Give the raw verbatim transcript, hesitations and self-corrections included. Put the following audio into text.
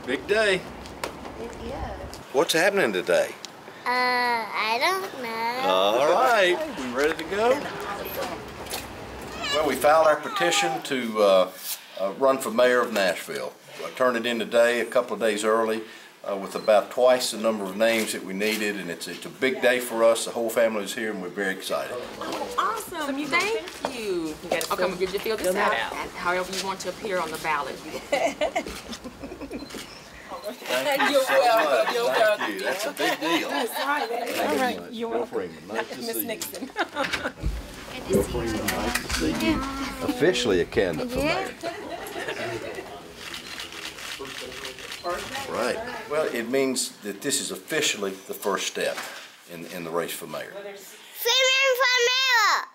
Big day. Yeah. What's happening today? Uh, I don't know. All right, we ready to go? Well, we filed our petition to uh, uh, run for mayor of Nashville. I turned it in today, a couple of days early, uh, with about twice the number of names that we needed, and it's, it's a big day for us. The whole family is here, and we're very excited. Oh, awesome! You thank you. You got to okay, I'm gonna get you fill this out. out. However you want to appear on the ballot. Thank you so much. Thank you. That's a big deal. That's right. Thank All you right. much. You're Bill welcome. Freeman, nice to Miss see you. Nixon. Bill Freeman, nice to see you. Officially a candidate for mayor. Right. Well, it means that this is officially the first step in, in the race for mayor. Freeman for mayor!